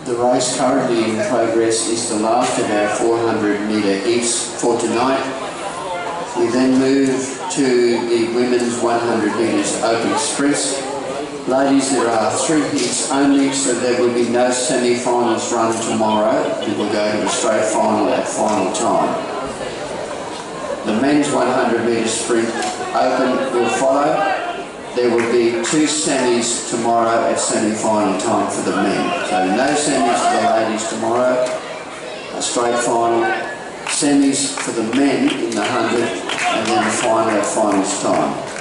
The race currently in progress is the last of our 400 metre heats for tonight. We then move to the women's 100 metres open sprints. Ladies, there are 3 heats only, so there will be no semi-finals run tomorrow. We will go to a straight final at final time. The men's 100 metre sprint open will follow. There will be 2 semis tomorrow at semi-final time for the men. So no semis for the ladies tomorrow, a straight final, semis for the men in the 100, and then the final at finals time.